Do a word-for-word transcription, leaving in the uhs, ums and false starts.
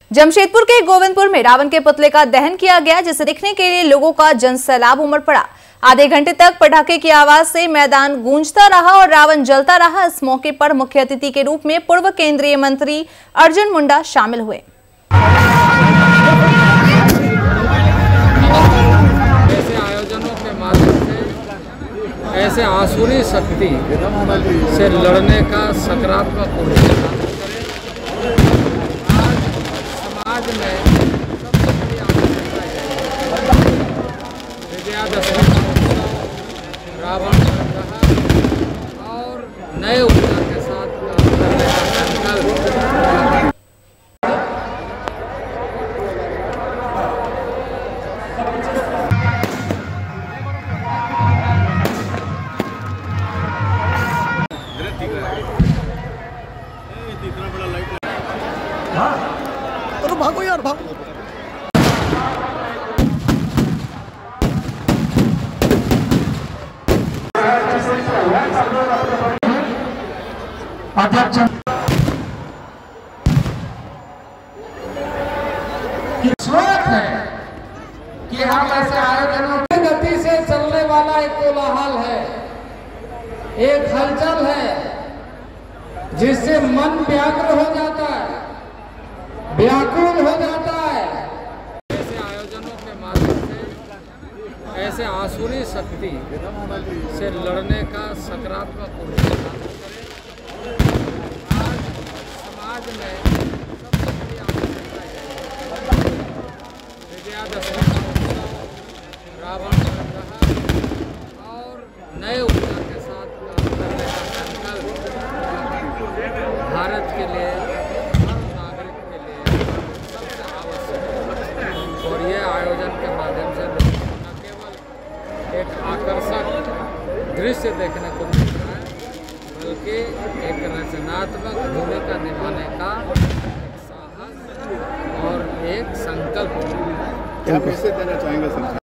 जमशेदपुर के गोविंदपुर में रावण के पुतले का दहन किया गया, जिसे देखने के लिए लोगों का जनसैलाब उमड़ पड़ा। आधे घंटे तक पटाखे की आवाज से मैदान गूंजता रहा और रावण जलता रहा। इस मौके पर मुख्य अतिथि के रूप में पूर्व केंद्रीय मंत्री अर्जुन मुंडा शामिल हुए। ऐसे आयोजनों के माध्यम से ऐसे आसुरी शक्ति से लड़ने का सकारात्मक ऊर्जा समाज में विजयादशमी रावण और नए ऊर्जा के साथ करने का संकल्प। तो भागो यार भागो। अध्यक्ष की जरूरत है कि हम ऐसे आयोजनों की गति से चलने वाला एक कोलाहल है, एक हलचल है, जिससे मन व्याकुल हो जाता है, व्याकुल हो जाता है। ऐसे आयोजनों के माध्यम से ऐसे आसुरी शक्ति से लड़ने का सकारात्मक ऊर्जा समाज में विजयादशमी रावण और नए ऊर्जा के साथ करने का संकल्प भारत के लिए, नागरिक के लिए सबसे आवश्यक है। और ये आयोजन के माध्यम से न केवल एक आकर्षक दृश्य देखने को मिल रहा है, बल्कि एक रचनात्मक भूमिका निभाने का एक साहस और एक संकल्प। क्या मैसेज देना चाहेंगे सर?